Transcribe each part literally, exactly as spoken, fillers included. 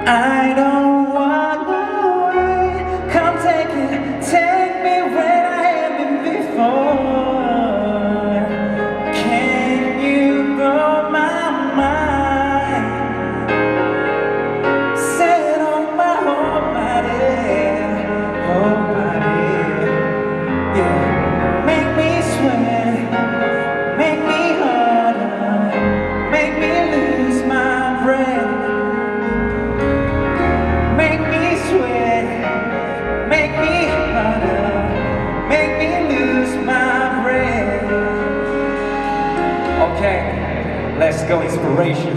I don't want away. Come take it, take me where I have been before. Can you blow my mind? Set on my whole body, whole body. Yeah, make me sweat, make me harder, make me lose my breath. Make me sweat, make me harder, make me lose my breath. Okay, let's go, inspiration.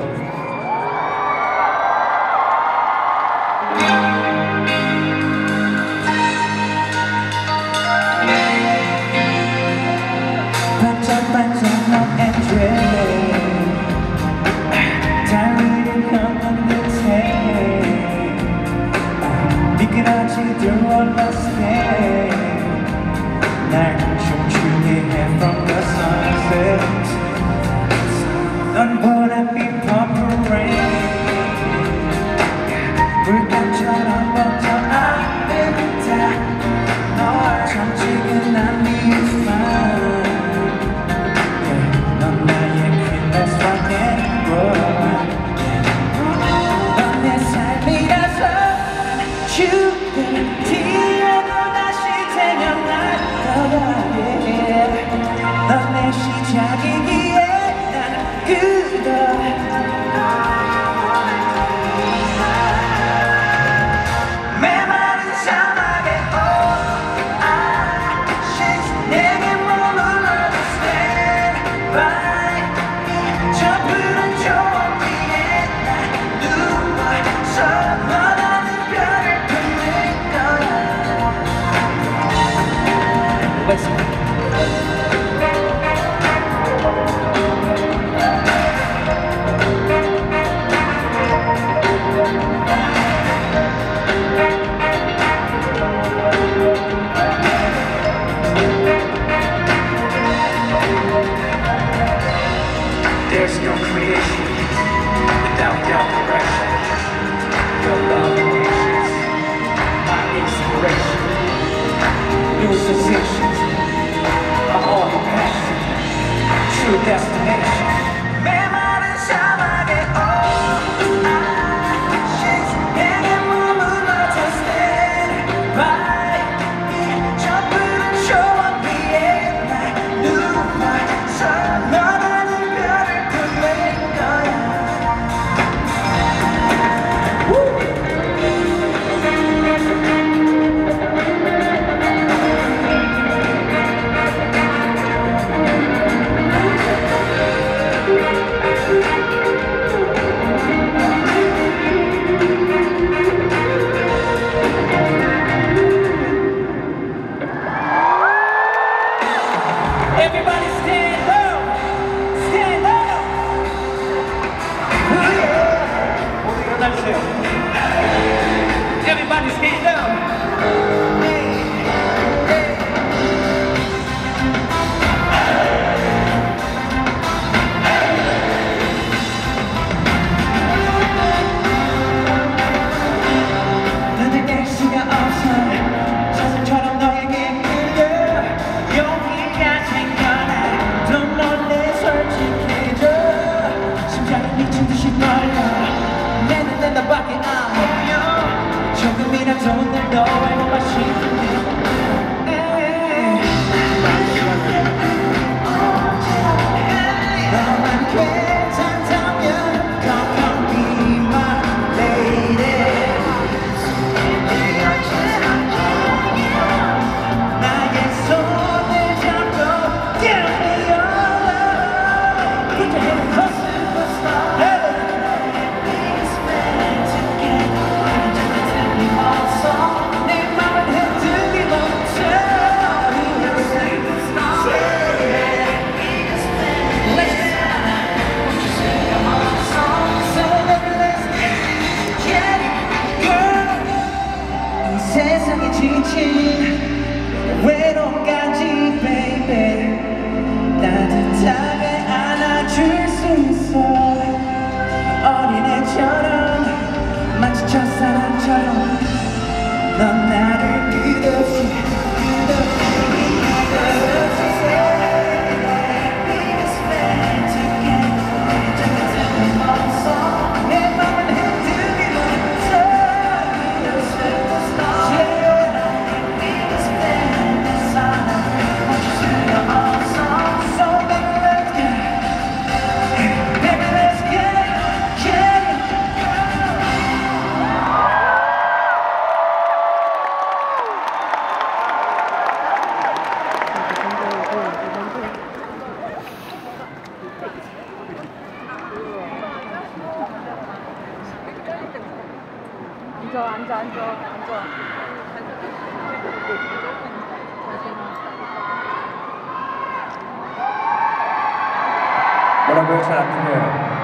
반짝반짝 너 엔젤 달리는 형은 듯해 미끄러지듯 올랐을 날 춤추게 해 from the sunset 넌 보랏빛 앉아, 앉아, 앉아, 앉아. 뭐라고요? 잘 안 들려요.